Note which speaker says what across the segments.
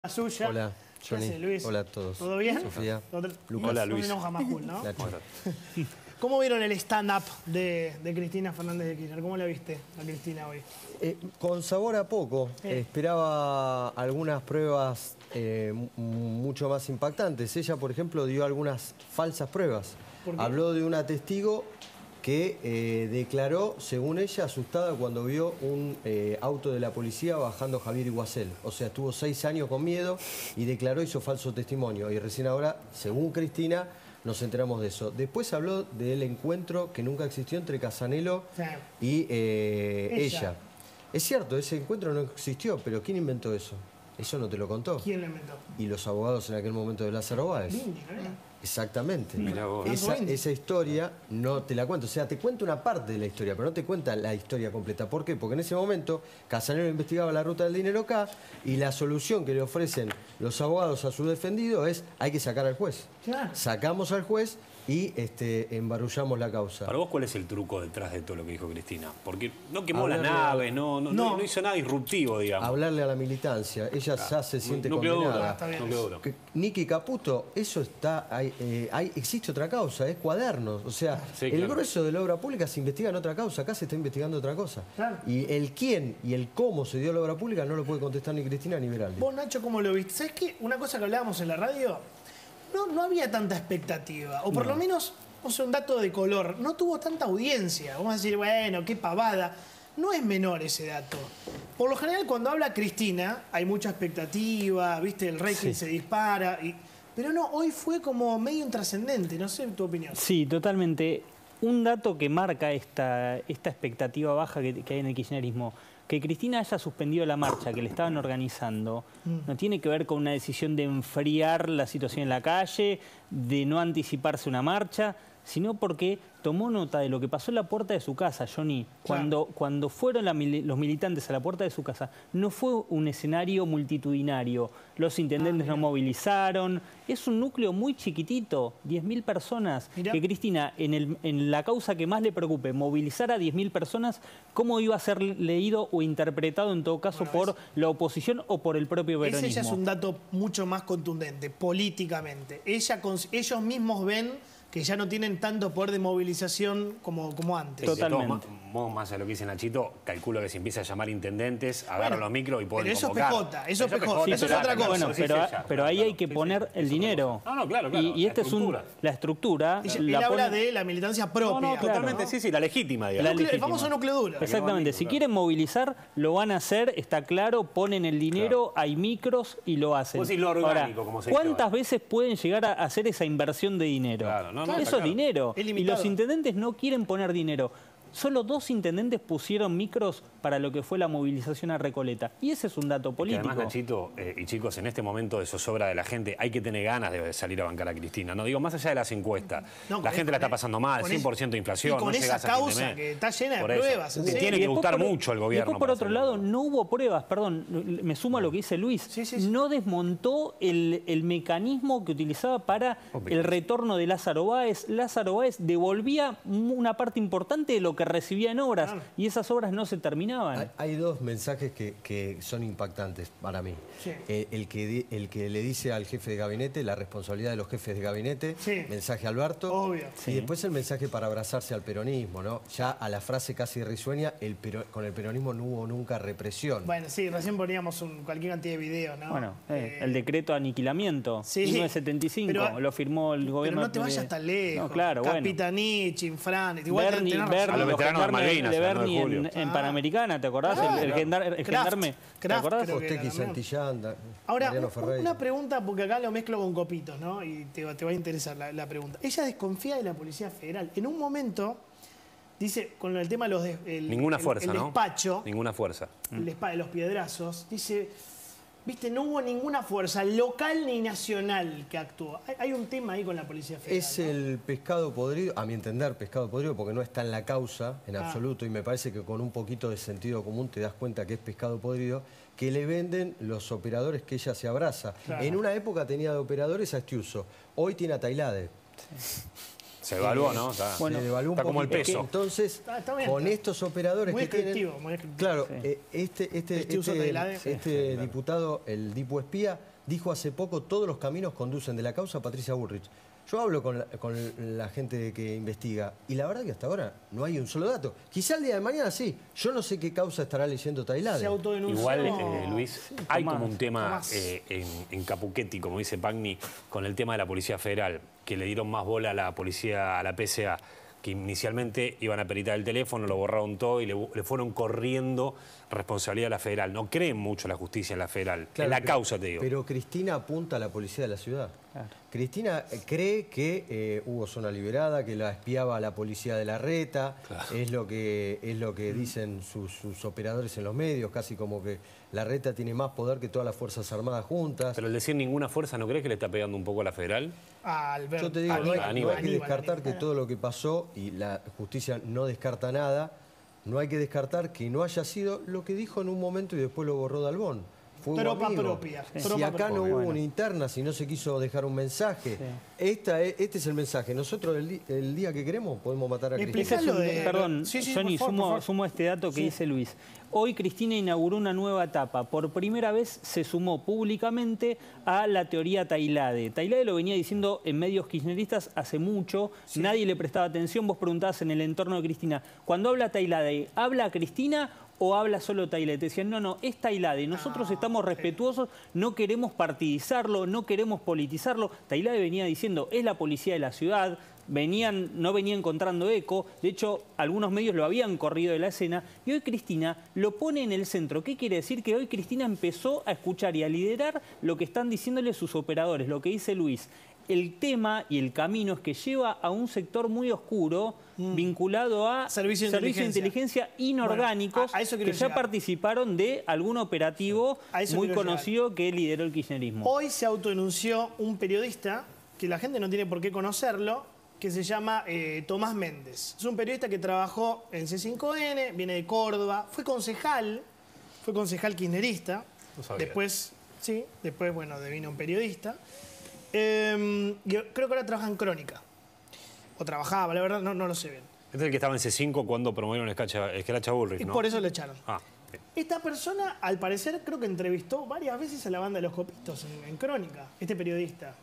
Speaker 1: Suya.
Speaker 2: Hola, Johnny.
Speaker 1: ¿Qué hace, Luis?
Speaker 2: Hola a todos.
Speaker 1: ¿Todo bien?
Speaker 2: Sofía.
Speaker 1: Lucas.
Speaker 3: Hola, Luis.
Speaker 1: No enoja más, ¿no?
Speaker 2: Nacho.
Speaker 1: ¿Cómo vieron el stand-up de Cristina Fernández de Kirchner? ¿Cómo la viste a Cristina hoy?
Speaker 2: Con sabor a poco. Esperaba algunas pruebas mucho más impactantes. Ella, por ejemplo, dio algunas falsas pruebas.
Speaker 1: ¿Por qué?
Speaker 2: Habló de una testigo que declaró, según ella, asustada cuando vio un auto de la policía bajando Javier Iguacel. O sea, estuvo 6 años con miedo y declaró, hizo falso testimonio. Y recién ahora, según Cristina, nos enteramos de eso. Después habló del encuentro que nunca existió entre Casanelo y ella. Es cierto, ese encuentro no existió, pero ¿quién inventó eso? Eso no te lo contó.
Speaker 1: ¿Quién lo inventó?
Speaker 2: Y los abogados en aquel momento de Lázaro Báez.
Speaker 1: Bindi, ¿no era?
Speaker 2: Exactamente.
Speaker 3: Mirá vos.
Speaker 2: Esa historia no te la cuento. O sea, te cuento una parte de la historia, pero no te cuenta la historia completa. ¿Por qué? Porque en ese momento Casanelo investigaba la ruta del dinero acá y la solución que le ofrecen los abogados a su defendido es hay que sacar al juez.
Speaker 1: Claro.
Speaker 2: Sacamos al juez y embarullamos la causa.
Speaker 3: Para vos, ¿cuál es el truco detrás de todo lo que dijo Cristina? Porque no quemó
Speaker 2: Hablarle
Speaker 3: la nave, no hizo nada disruptivo, digamos.
Speaker 2: Hablarle a la militancia. Ella ya se siente condenada.
Speaker 3: Núcleo duro.
Speaker 2: Nicky Caputo, eso está... existe otra causa, es cuadernos. O sea,
Speaker 3: Sí,
Speaker 2: el
Speaker 3: claro.
Speaker 2: grueso de la obra pública se investiga en otra causa. Acá se está investigando otra cosa.
Speaker 1: Claro.
Speaker 2: Y el quién y el cómo se dio la obra pública no lo puede contestar ni Cristina ni Veraldi.
Speaker 1: Vos, Nacho, ¿cómo lo viste? ¿Sabés qué? Una cosa que hablábamos en la radio, no había tanta expectativa. O por lo menos, no sé, un dato de color. No tuvo tanta audiencia. Vamos a decir, bueno, qué pavada. No es menor ese dato. Por lo general, cuando habla Cristina, hay mucha expectativa, ¿viste? El rating se dispara. Pero no, hoy fue como medio intrascendente. No sé tu opinión.
Speaker 4: Sí, totalmente. Un dato que marca esta expectativa baja que hay en el kirchnerismo, que Cristina haya suspendido la marcha que le estaban organizando, no tiene que ver con una decisión de enfriar la situación en la calle, de no anticiparse una marcha, sino porque tomó nota de lo que pasó en la puerta de su casa, Johnny. Cuando fueron los militantes a la puerta de su casa, no fue un escenario multitudinario. Los intendentes no movilizaron. Es un núcleo muy chiquitito, 10.000 personas.
Speaker 1: Mirá.
Speaker 4: Que Cristina, en la causa que más le preocupe, movilizar a 10.000 personas, ¿cómo iba a ser leído o interpretado en todo caso por la oposición o por el propio peronismo?
Speaker 1: Ese ya es un dato mucho más contundente, políticamente. Ellos mismos ven que ya no tienen tanto poder de movilización como antes.
Speaker 4: Totalmente.
Speaker 3: Más allá de lo que dice Nachito, calculo que si empieza a llamar intendentes, agarra los micros y pueden
Speaker 1: pero eso es
Speaker 3: convocar.
Speaker 1: PJ, eso es PJ, eso es otra cosa.
Speaker 4: Bueno, pero ahí hay que poner el dinero.
Speaker 3: No, claro.
Speaker 4: Y esta es la estructura.
Speaker 1: Él habla de la militancia propia.
Speaker 3: No, totalmente, sí, la legítima, digamos.
Speaker 1: El famoso núcleo duro.
Speaker 4: Exactamente, si quieren movilizar, lo van a hacer, está claro, ponen el dinero, hay micros y lo hacen.
Speaker 3: Vos decís lo orgánico,
Speaker 4: Ahora,
Speaker 3: como se dice
Speaker 4: ¿cuántas
Speaker 3: ahora?
Speaker 4: veces pueden llegar a hacer esa inversión de dinero?
Speaker 3: Claro, no,
Speaker 4: Eso
Speaker 3: está
Speaker 4: es
Speaker 3: claro.
Speaker 4: dinero.
Speaker 1: Es
Speaker 4: Y
Speaker 1: limitado.
Speaker 4: los intendentes no quieren poner dinero. Solo 2 intendentes pusieron micros para lo que fue la movilización a Recoleta. Y ese es un dato
Speaker 3: Que
Speaker 4: político.
Speaker 3: además, Nachito y chicos, en este momento de zozobra de la gente hay que tener ganas de salir a bancar a Cristina. No digo, más allá de las encuestas.
Speaker 1: No,
Speaker 3: la gente la está pasando mal,
Speaker 1: con
Speaker 3: 100% de inflación.
Speaker 1: Y con
Speaker 3: no
Speaker 1: esa
Speaker 3: llegás a fin de
Speaker 1: causa
Speaker 3: mes.
Speaker 1: que está llena de
Speaker 3: Por eso.
Speaker 1: pruebas. en
Speaker 3: Te
Speaker 1: serio.
Speaker 3: tiene
Speaker 4: Y
Speaker 3: que
Speaker 4: después
Speaker 3: gustar
Speaker 4: por-
Speaker 3: mucho el gobierno.
Speaker 4: Después, por
Speaker 3: para
Speaker 4: otro
Speaker 3: hacerlo.
Speaker 4: lado, no hubo pruebas, perdón, me sumo a lo que dice Luis.
Speaker 1: Sí.
Speaker 4: No desmontó el mecanismo que utilizaba para el retorno de Lázaro Báez. Lázaro Báez devolvía una parte importante de lo que recibía en obras y esas obras no se terminaban.
Speaker 2: Hay 2 mensajes que son impactantes para mí.
Speaker 1: Sí.
Speaker 2: El que le dice al jefe de gabinete, la responsabilidad de los jefes de gabinete,
Speaker 1: Sí.
Speaker 2: mensaje a Alberto.
Speaker 1: Obvio.
Speaker 2: Y después el mensaje para abrazarse al peronismo, ¿no? Ya a la frase casi risueña, con el peronismo no hubo nunca represión.
Speaker 1: Bueno, sí, recién poníamos cualquier cantidad de videos, ¿no?
Speaker 4: Bueno, el decreto de aniquilamiento,
Speaker 1: Sí.
Speaker 4: 1975,
Speaker 1: Pero-
Speaker 4: lo firmó el
Speaker 1: Pero
Speaker 4: gobierno.
Speaker 1: no te vayas tan lejos.
Speaker 4: No, claro, bueno.
Speaker 1: Capitanich, Infran, igual
Speaker 4: Bernie,
Speaker 1: tenés razón.
Speaker 3: A los veteranos de Malvinas,
Speaker 4: de
Speaker 3: el 9 de
Speaker 4: Bernie
Speaker 3: julio.
Speaker 4: en Panamericana, ¿te acordás? El gendarme, ¿te
Speaker 1: Kraft,
Speaker 4: acordás?
Speaker 1: creo que era
Speaker 2: Ostequi,
Speaker 1: también.
Speaker 2: Santillán,
Speaker 1: Ahora,
Speaker 2: Mariano Ferreira.
Speaker 1: una pregunta, porque acá lo mezclo con Copitos, ¿no? Y te va a interesar la pregunta. Ella desconfía de la Policía Federal. En un momento, dice, con el tema de los
Speaker 3: Ninguna fuerza,
Speaker 1: el
Speaker 3: ¿no?
Speaker 1: despacho,
Speaker 3: Ninguna fuerza.
Speaker 1: de los piedrazos, dice, viste, no hubo ninguna fuerza local ni nacional que actuó. Hay un tema ahí con la Policía Federal.
Speaker 2: Es
Speaker 1: ¿no?
Speaker 2: el pescado podrido, a mi entender, pescado podrido, porque no está en la causa en absoluto, y me parece que con un poquito de sentido común te das cuenta que es pescado podrido, que le venden los operadores que ella se abraza.
Speaker 1: Claro.
Speaker 2: En una época tenía de operadores a Estiuso, hoy tiene a Tailade.
Speaker 3: Se evaluó, ¿no? Está,
Speaker 4: Bueno,
Speaker 2: Se devaluó un
Speaker 3: está como el
Speaker 2: poquito.
Speaker 3: peso.
Speaker 2: Entonces,
Speaker 1: Está bien,
Speaker 2: con
Speaker 1: está.
Speaker 2: estos operadores
Speaker 1: Muy
Speaker 2: que tienen...
Speaker 1: descriptivo, muy descriptivo.
Speaker 2: Claro,
Speaker 4: Sí.
Speaker 2: este
Speaker 1: Estiuso Tailade.
Speaker 2: diputado, el Dipu Espía, dijo hace poco, todos los caminos conducen de la causa a Patricia Bullrich. Yo hablo con la gente que investiga y la verdad que hasta ahora no hay un solo dato. Quizá el día de mañana sí. Yo no sé qué causa estará leyendo Tailade.
Speaker 1: Se autodenunció.
Speaker 3: Igual, Luis, hay como un tema
Speaker 1: Tomás.
Speaker 3: en Capuchetti, como dice Pagni, con el tema de la Policía Federal, que le dieron más bola a la policía, a la PSA, que inicialmente iban a peritar el teléfono, lo borraron todo y le fueron corriendo responsabilidad a la federal. No creen mucho la justicia en la federal,
Speaker 2: Claro,
Speaker 3: en la
Speaker 2: pero-
Speaker 3: causa, te digo.
Speaker 2: Pero Cristina apunta a la policía de la ciudad.
Speaker 4: Claro.
Speaker 2: Cristina cree que hubo zona liberada, que la espiaba la policía de la Reta, es lo que dicen sus operadores en los medios, casi como que la Reta tiene más poder que todas las Fuerzas Armadas juntas.
Speaker 3: Pero el decir ninguna fuerza, ¿no crees que le está pegando un poco a la federal?
Speaker 1: A Alberto.
Speaker 2: Yo te digo, no hay
Speaker 3: Aníbal.
Speaker 2: que descartar que todo lo que pasó, y la justicia no descarta nada, no hay que descartar que no haya sido lo que dijo en un momento y después lo borró Dalbón. Fue un
Speaker 1: Tropa
Speaker 2: amigo.
Speaker 1: propia.
Speaker 2: Si
Speaker 1: Tropa
Speaker 2: acá no
Speaker 1: propia.
Speaker 2: hubo una interna, si no se quiso dejar un mensaje, este es el mensaje. Nosotros el día que queremos podemos matar a
Speaker 1: ¿Me
Speaker 2: Cristina.
Speaker 1: explicás lo de-
Speaker 4: Perdón,
Speaker 1: Sí, sí,
Speaker 4: Johnny,
Speaker 1: por favor.
Speaker 4: sumo este dato que dice Luis. Hoy Cristina inauguró una nueva etapa. Por primera vez se sumó públicamente a la teoría Tailade. Tailade lo venía diciendo en medios kirchneristas hace mucho, nadie le prestaba atención. Vos preguntabas en el entorno de Cristina, cuando habla Tailade, ¿habla a Cristina o habla solo Tailade? Te decían, no, es Tailade. Nosotros estamos respetuosos, no queremos partidizarlo, no queremos politizarlo. Tailade venía diciendo, es la policía de la ciudad. No venía encontrando eco, de hecho algunos medios lo habían corrido de la escena y hoy Cristina lo pone en el centro. ¿Qué quiere decir? Que hoy Cristina empezó a escuchar y a liderar lo que están diciéndole sus operadores, lo que dice Luis. El tema y el camino es que lleva a un sector muy oscuro vinculado a
Speaker 1: Servicio de
Speaker 4: inteligencia inorgánicos
Speaker 1: Bueno, a eso
Speaker 4: que
Speaker 1: quiero
Speaker 4: ya
Speaker 1: llegar.
Speaker 4: participaron de algún operativo
Speaker 1: A eso
Speaker 4: muy
Speaker 1: quiero
Speaker 4: conocido que lideró el kirchnerismo.
Speaker 1: Hoy se autodenunció un periodista, que la gente no tiene por qué conocerlo, que se llama Tomás Méndez. Es un periodista que trabajó en C5N, viene de Córdoba, fue concejal kirchnerista.
Speaker 3: No sabía.
Speaker 1: Después, bueno, devino un periodista. Yo creo que ahora trabaja en Crónica. O trabajaba, la verdad, no lo sé bien.
Speaker 3: Este es el que estaba en C5 cuando promovieron Escracha Bullrich,
Speaker 1: Y
Speaker 3: ¿no?
Speaker 1: por eso lo echaron.
Speaker 3: Ah, bien.
Speaker 1: Esta persona, al parecer, creo que entrevistó varias veces a la banda de los Copitos en Crónica, este periodista.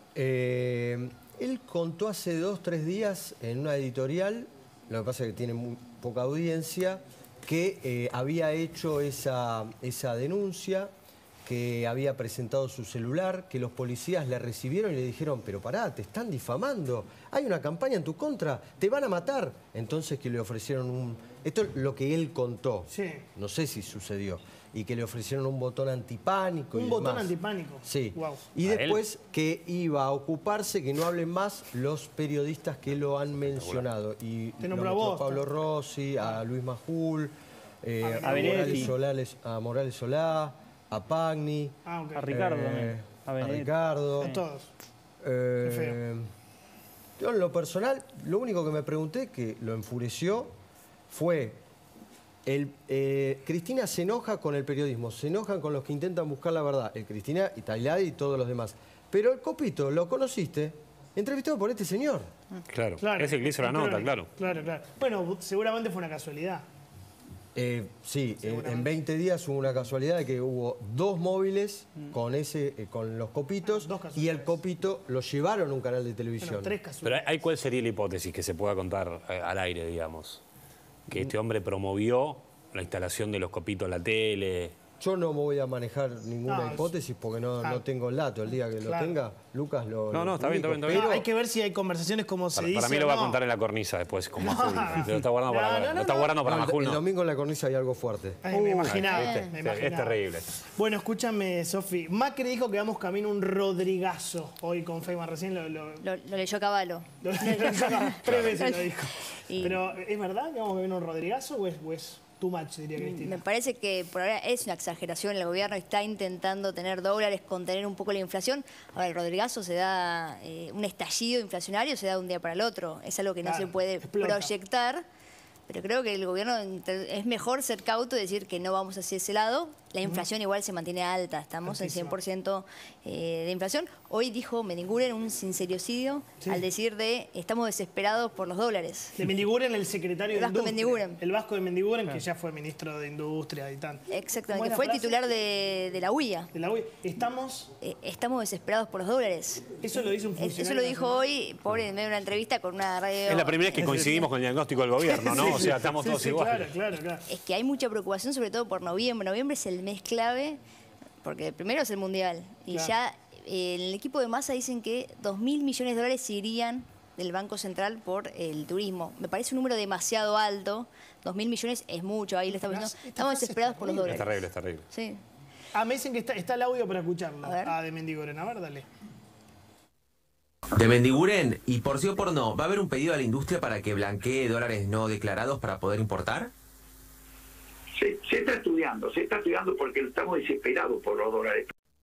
Speaker 2: Él contó hace 2 o 3 días en una editorial, lo que pasa es que tiene muy poca audiencia, que había hecho esa denuncia, que había presentado su celular, que los policías le recibieron y le dijeron, pero pará, te están difamando, hay una campaña en tu contra, te van a matar. Entonces que le ofrecieron esto es lo que él contó,
Speaker 1: Sí.
Speaker 2: no sé si sucedió, y que le ofrecieron un botón antipánico.
Speaker 1: Un
Speaker 2: y
Speaker 1: botón
Speaker 2: demás.
Speaker 1: antipánico.
Speaker 2: Sí.
Speaker 1: Guau.
Speaker 2: Y
Speaker 3: ¿A él?
Speaker 2: después que iba a ocuparse, que no hablen más los periodistas que lo han mencionado. Y
Speaker 1: Te
Speaker 2: lo
Speaker 1: nombro a
Speaker 2: metió
Speaker 1: vos,
Speaker 2: Pablo Rossi, a Luis Majul,
Speaker 1: A
Speaker 4: Benedetti.
Speaker 2: a Morales Solá, a Pagni,
Speaker 1: Ah, ok.
Speaker 4: A Ricardo también. A
Speaker 2: a
Speaker 4: Benedetti.
Speaker 2: Ricardo.
Speaker 1: A todos.
Speaker 2: Eh,
Speaker 1: feo.
Speaker 2: yo en lo personal, lo único que me pregunté, que lo enfureció, fue... Cristina se enoja con el periodismo, se enojan con los que intentan buscar la verdad. Cristina y Tailade y todos los demás. Pero el Copito, ¿lo conociste? Entrevistado por este señor.
Speaker 3: Claro.
Speaker 1: Claro.
Speaker 3: Es el que hizo la
Speaker 1: En
Speaker 3: nota,
Speaker 1: Crónica.
Speaker 3: claro.
Speaker 1: Claro. Bueno, seguramente fue una casualidad.
Speaker 2: Sí, en 20 días hubo una casualidad de que hubo 2 móviles con los Copitos
Speaker 1: Dos casualidades.
Speaker 2: y el Copito lo llevaron a un canal de televisión.
Speaker 1: Bueno, 3
Speaker 3: Pero
Speaker 1: casualidades.
Speaker 3: ¿hay cuál sería la hipótesis que se pueda contar al aire, digamos? Que este hombre promovió la instalación de los copitos en la tele.
Speaker 2: Yo no me voy a manejar ninguna
Speaker 1: No,
Speaker 2: hipótesis porque no tengo el dato. El día que lo
Speaker 1: Claro.
Speaker 2: tenga, Lucas lo
Speaker 3: No, está bien,
Speaker 2: publico.
Speaker 3: está bien.
Speaker 1: No, hay que ver si hay conversaciones como se dice.
Speaker 3: Para mí
Speaker 1: o
Speaker 3: lo va a
Speaker 1: no.
Speaker 3: contar en la cornisa después, con Majul. Lo está guardando para,
Speaker 1: No,
Speaker 3: lo está guardando para
Speaker 2: No,
Speaker 3: Majul,
Speaker 2: el
Speaker 3: ¿no?
Speaker 2: domingo en la cornisa hay algo fuerte.
Speaker 1: Ay, me imaginaba.
Speaker 3: ¿viste?
Speaker 1: me
Speaker 3: Es
Speaker 1: imaginaba.
Speaker 3: terrible.
Speaker 1: Bueno, escúchame, Sofi. Macri dijo que vamos camino a un Rodrigazo hoy con Feynman. Recién lo
Speaker 5: Lo leyó Caballo.
Speaker 1: 3 veces lo dijo.
Speaker 5: Y-
Speaker 1: Pero, ¿es verdad que vamos camino a un Rodrigazo o es too much, diría Cristina?
Speaker 5: Me parece que por ahora es una exageración. El gobierno está intentando tener dólares, contener un poco la inflación. Ahora, el Rodrigazo se da un estallido inflacionario, se da de un día para el otro. Es algo que no
Speaker 1: Claro,
Speaker 5: se puede
Speaker 1: explota.
Speaker 5: proyectar. Pero creo que el gobierno es mejor ser cauto y decir que no vamos hacia ese lado, La inflación igual se mantiene alta, estamos en 100% de inflación. Hoy dijo Mendiguren un sincericidio al decir estamos desesperados por los dólares.
Speaker 1: De Mendiguren, el secretario de Industria.
Speaker 5: Mendiguren.
Speaker 1: El Vasco de Mendiguren, que ya fue ministro de Industria y tal.
Speaker 5: Exactamente, que fue titular de la UIA.
Speaker 1: De la UIA.
Speaker 5: Estamos desesperados por los dólares.
Speaker 1: Eso lo dice un funcionario.
Speaker 5: Eso lo dijo hoy, pobre, en medio de una entrevista con una radio.
Speaker 3: Es la primera vez que coincidimos con el diagnóstico del gobierno, ¿no? O sea, estamos todos iguales.
Speaker 1: Claro.
Speaker 5: Es que hay mucha preocupación, sobre todo por noviembre. Noviembre es el mes clave, porque primero es el Mundial. Y ya en el equipo de Massa dicen que 2.000 millones de dólares se irían del Banco Central por el turismo. Me parece un número demasiado alto. 2.000 millones es mucho. Ahí le estamos diciendo, estamos desesperados por los dólares.
Speaker 3: Es terrible.
Speaker 5: Sí.
Speaker 1: Me dicen que está el audio para escucharlo.
Speaker 5: A ver.
Speaker 1: De Mendiguren. A ver, dale.
Speaker 6: De Mendiguren, y por sí o por no, ¿va a haber un pedido a la industria para que blanquee dólares no declarados para poder importar?
Speaker 7: Se está estudiando porque estamos desesperados por los dólares.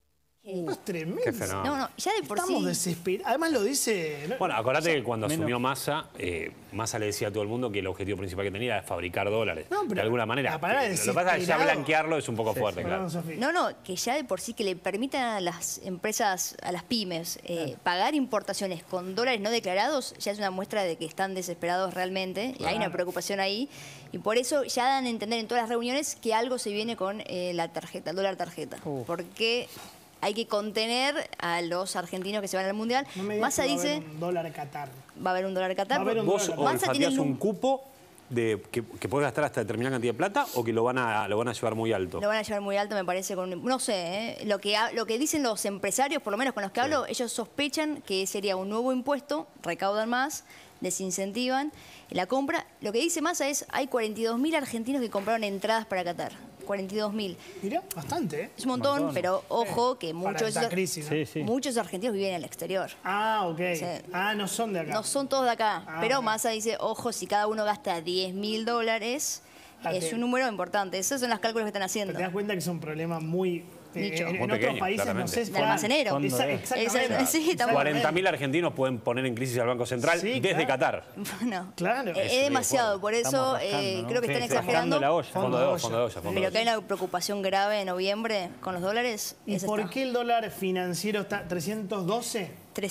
Speaker 1: Es tremendo.
Speaker 3: Qué fenómeno.
Speaker 5: No, ya de por
Speaker 1: Estamos
Speaker 5: sí.
Speaker 1: desesperados. Además lo dice...
Speaker 3: Bueno, acordate que cuando asumió Massa, Massa le decía a todo el mundo que el objetivo principal que tenía era fabricar dólares.
Speaker 1: No, pero
Speaker 3: de alguna manera.
Speaker 1: la palabra
Speaker 3: Lo que pasa es que ya
Speaker 1: desesperado.
Speaker 3: blanquearlo es un poco fuerte, claro.
Speaker 5: No, que ya de por sí que le permitan a las empresas, a las pymes, pagar importaciones con dólares no declarados, ya es una muestra de que están desesperados realmente, y hay una preocupación ahí, y por eso ya dan a entender en todas las reuniones que algo se viene con la tarjeta, el dólar tarjeta, porque hay que contener a los argentinos que se van al Mundial.
Speaker 1: No me digas
Speaker 5: Massa
Speaker 1: que
Speaker 5: dice...
Speaker 1: va a haber un dólar Qatar.
Speaker 5: Va a haber un dólar Qatar.
Speaker 1: Va a haber un
Speaker 3: ¿Vos
Speaker 1: dólar
Speaker 5: Massa tiene
Speaker 3: olfateás un cupo de que podés gastar hasta determinada cantidad de plata o que lo van a llevar muy alto?
Speaker 5: Lo van a llevar muy alto, me parece. No sé, lo que dicen los empresarios, por lo menos con los que hablo, ellos sospechan que sería un nuevo impuesto, recaudan más, desincentivan la compra. Lo que dice Massa es, hay 42.000 argentinos que compraron entradas para Qatar. 42.000.
Speaker 1: Mirá, bastante, ¿eh?
Speaker 5: Es un montón, pero ojo que
Speaker 1: Para
Speaker 5: muchos
Speaker 1: esta crisis, ¿no?
Speaker 5: muchos argentinos viven en el exterior.
Speaker 1: Ok. No son de acá.
Speaker 5: No son todos de acá. Pero Massa dice, ojo, si cada uno gasta $10.000, es un número importante. Esos son los cálculos que están haciendo.
Speaker 1: Te das cuenta que es un problema muy...
Speaker 5: Nicho.
Speaker 1: En
Speaker 3: Muy
Speaker 1: otros
Speaker 3: pequeño,
Speaker 1: países,
Speaker 3: claramente.
Speaker 1: no sé...
Speaker 5: De almacenero.
Speaker 1: Exactamente.
Speaker 5: Sí, estamos-
Speaker 3: 40.000 argentinos pueden poner en crisis al Banco Central
Speaker 1: Sí,
Speaker 3: desde
Speaker 1: claro.
Speaker 3: Qatar.
Speaker 5: Bueno,
Speaker 1: Claro.
Speaker 5: es demasiado, por eso
Speaker 4: Estamos rascando, ¿no?
Speaker 5: creo que están
Speaker 4: Sí,
Speaker 5: exagerando.
Speaker 4: rascando la olla.
Speaker 3: Fondo de olla.
Speaker 5: Pero que hay una preocupación grave en noviembre con los dólares.
Speaker 1: ¿Y
Speaker 5: esa
Speaker 1: por
Speaker 5: está.
Speaker 1: qué el dólar financiero está 312?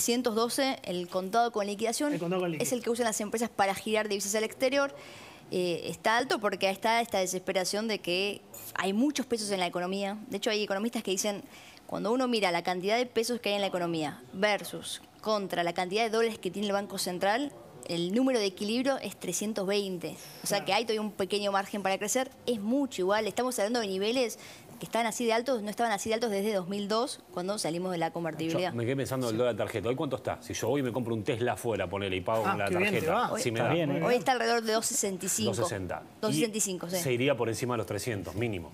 Speaker 5: 312, el contado con liquidación,
Speaker 1: El contado con liquidación.
Speaker 5: es el que usan las empresas para girar divisas al exterior. Está alto porque está esta desesperación de que hay muchos pesos en la economía. De hecho, hay economistas que dicen, cuando uno mira la cantidad de pesos que hay en la economía versus contra la cantidad de dólares que tiene el Banco Central, el número de equilibrio es 320. O sea que hay todavía un pequeño margen para crecer. Es mucho igual. Estamos hablando de niveles que están así de altos, no estaban así de altos desde 2002, cuando salimos de la convertibilidad.
Speaker 3: Yo me quedé pensando en el dólar tarjeta. ¿Hoy cuánto está? Si yo voy y me compro un Tesla afuera, ponele y pago con la
Speaker 1: qué bien te
Speaker 3: tarjeta.
Speaker 1: va.
Speaker 3: Sí me
Speaker 4: Está
Speaker 3: da.
Speaker 4: bien, ¿eh?
Speaker 5: Hoy está alrededor de 2.65.
Speaker 3: 2.60.
Speaker 5: 2.65, sí.
Speaker 3: Se iría por encima de los 300, mínimo.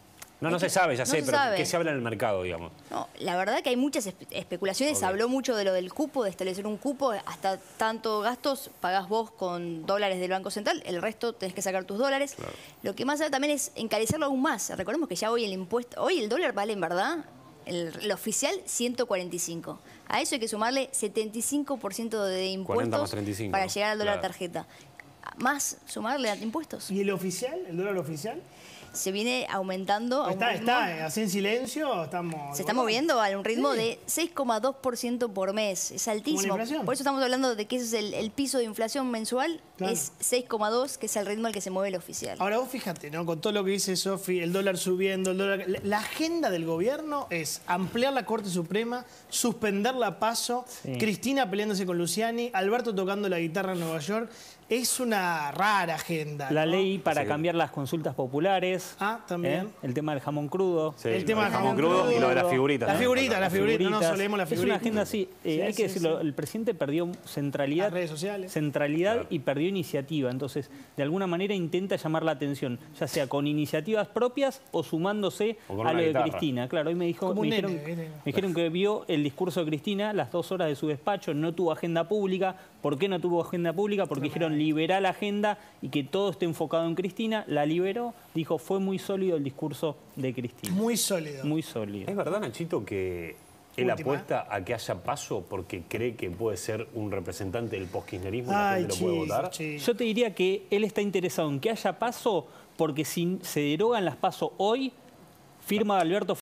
Speaker 3: No se sabe, ya
Speaker 5: no
Speaker 3: sé,
Speaker 5: se
Speaker 3: pero
Speaker 5: sabe.
Speaker 3: ¿qué se habla en el mercado, digamos?
Speaker 5: No, la verdad que hay muchas especulaciones. Se habló mucho de lo del cupo, de establecer un cupo. Hasta tanto gastos pagás vos con dólares del Banco Central, el resto tenés que sacar tus dólares. Lo que más se también es encarecerlo aún más. Recordemos que ya hoy el dólar vale en verdad, el oficial, 145. A eso hay que sumarle 75% de
Speaker 3: 40 más
Speaker 5: impuestos
Speaker 3: 35,
Speaker 5: para llegar al dólar
Speaker 3: claro.
Speaker 5: tarjeta. Más sumarle a impuestos.
Speaker 1: ¿Y el oficial? ¿El dólar oficial?
Speaker 5: Se viene aumentando a un ritmo...
Speaker 1: ¿Está así en silencio? Estamos...
Speaker 5: Se está moviendo a un ritmo de 6,2% por mes. Es altísimo.
Speaker 1: Como la inflación.
Speaker 5: Por eso estamos hablando de que ese es el piso de inflación mensual.
Speaker 1: Claro.
Speaker 5: Es 6,2, que es el ritmo al que se mueve el oficial.
Speaker 1: Ahora vos fíjate, ¿no? Con todo lo que dice Sofi, el dólar subiendo, el dólar... La agenda del gobierno es ampliar la Corte Suprema, suspender la PASO, Cristina peleándose con Luciani, Alberto tocando la guitarra en Nueva York. Es una rara agenda,
Speaker 4: La
Speaker 1: ¿no?
Speaker 4: ley para
Speaker 3: Sí.
Speaker 4: cambiar las consultas populares.
Speaker 1: También.
Speaker 4: El tema del jamón crudo.
Speaker 3: Sí,
Speaker 1: El tema
Speaker 3: del
Speaker 1: del jamón crudo
Speaker 3: y lo de las figuritas.
Speaker 1: La
Speaker 3: ¿no?
Speaker 1: figurita, no
Speaker 4: Figuritas.
Speaker 1: solemos la
Speaker 4: Es
Speaker 1: figurita.
Speaker 4: una agenda así. Hay
Speaker 1: sí,
Speaker 4: que decirlo,
Speaker 1: sí.
Speaker 4: el presidente perdió centralidad.
Speaker 1: Las redes sociales.
Speaker 4: Centralidad y perdió iniciativa. Entonces, de alguna manera intenta llamar la atención, ya sea con iniciativas propias o sumándose
Speaker 3: O con
Speaker 4: a
Speaker 3: una
Speaker 4: lo de
Speaker 3: guitarra.
Speaker 4: Cristina. Claro, hoy me
Speaker 1: Como un
Speaker 4: dijeron,
Speaker 1: nene, ¿viste?
Speaker 4: me dijeron que vio el discurso de Cristina, las 2 horas de su despacho, no tuvo agenda pública. ¿Por qué no tuvo agenda pública? Porque dijeron liberar la agenda y que todo esté enfocado en Cristina. La liberó, dijo, fue muy sólido el discurso de Cristina.
Speaker 1: Muy sólido.
Speaker 4: Muy sólido.
Speaker 3: ¿Es verdad, Nachito, que él
Speaker 1: Última.
Speaker 3: apuesta a que haya paso porque cree que puede ser un representante del postkirchnerismo y la
Speaker 1: Ay,
Speaker 3: gente lo puede votar?
Speaker 4: Yo te diría que él está interesado en que haya paso porque si se derogan las paso hoy, Firma Alberto